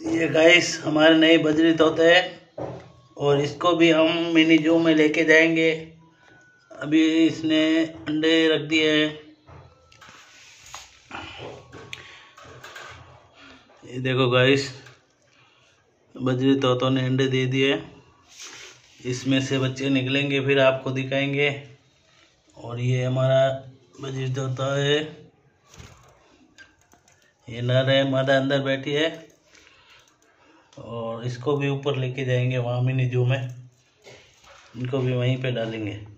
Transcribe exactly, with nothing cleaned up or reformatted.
ये गाइस हमारे नए बजरी तोता है और इसको भी हम मिनी जू में लेके जाएंगे। अभी इसने अंडे रख दिए हैं। ये देखो गाइस, बजरी तोतों ने अंडे दे दिए। इसमें से बच्चे निकलेंगे, फिर आपको दिखाएंगे। और ये हमारा बजरी तोता है, ये नर है, मादा अंदर बैठी है। और इसको भी ऊपर लेके जाएंगे वहाँ मिनी जू में, इनको भी वहीं पे डालेंगे।